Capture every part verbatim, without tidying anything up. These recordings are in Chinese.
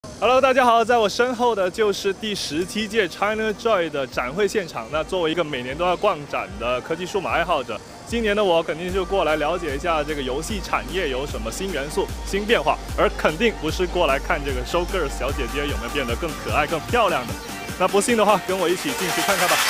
Hello， 大家好，在我身后的就是第十七届 ChinaJoy 的展会现场。那作为一个每年都要逛展的科技数码爱好者，今年的我肯定就过来了解一下这个游戏产业有什么新元素、新变化，而肯定不是过来看这个 showgirl 小姐姐有没有变得更可爱、更漂亮的。那不信的话，跟我一起进去看看吧。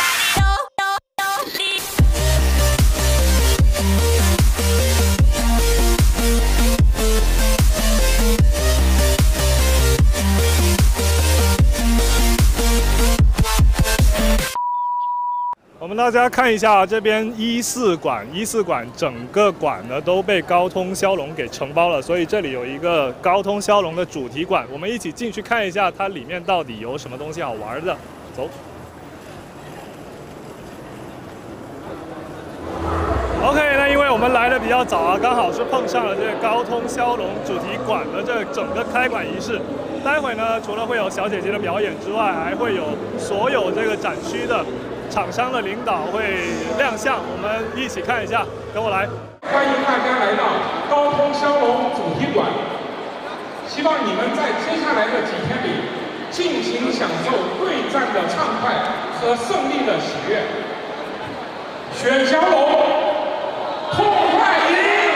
我们大家看一下这边一四馆，一四馆整个馆呢都被高通骁龙给承包了，所以这里有一个高通骁龙的主题馆，我们一起进去看一下它里面到底有什么东西好玩的。走。OK， 那因为我们来的比较早啊，刚好是碰上了这个高通骁龙主题馆的这整个开馆仪式。待会呢，除了会有小姐姐的表演之外，还会有所有这个展区的 厂商的领导会亮相，我们一起看一下，跟我来。 欢迎大家来到高通骁龙主题馆，希望你们在接下来的几天里，尽情享受对战的畅快和胜利的喜悦。选骁龙，痛快赢！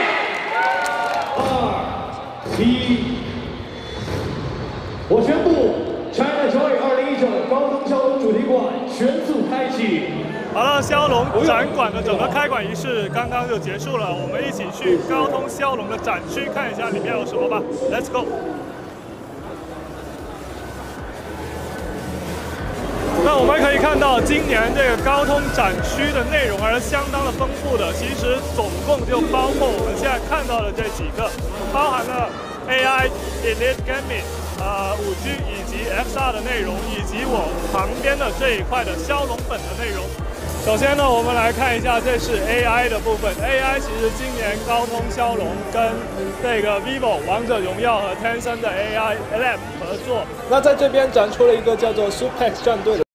二一，我宣布 ChinaJoy 二零一九高通骁龙主题馆全速开启。 好了，骁龙展馆的整个开馆仪式刚刚就结束了，我们一起去高通骁龙的展区看一下里面有什么吧。Let's go。 那我们可以看到，今年这个高通展区的内容还是相当的丰富的。其实总共就包括我们现在看到的这几个，包含了 A I、Elite Gaming、呃五 G 以及 X R 的内容，以及我旁边的这一块的骁龙本的内容。首先呢，我们来看一下，这是 A I 的部分。A I 其实今年高通骁龙跟这个 vivo、王者荣耀和 Tencent 的 A I Lab 合作。那在这边展出了一个叫做 Supex 战队的